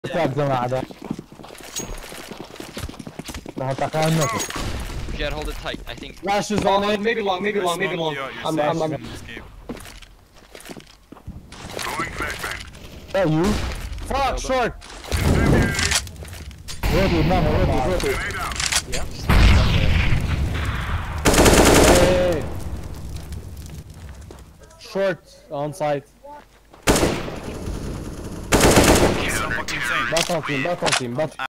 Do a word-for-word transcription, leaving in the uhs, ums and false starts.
تاك جماعة ده راح اتقان نفس. Jet, hold it tight. I think. Flash is on it. Maybe long, maybe long, maybe long. You're, you're I'm, safe. I'm, I'm. Escape. That you? Fuck, short! Rotate, mama, rotate, rotate. Yeah. Hey! Short, on site. So fucking insane. Back on team, back on team, back.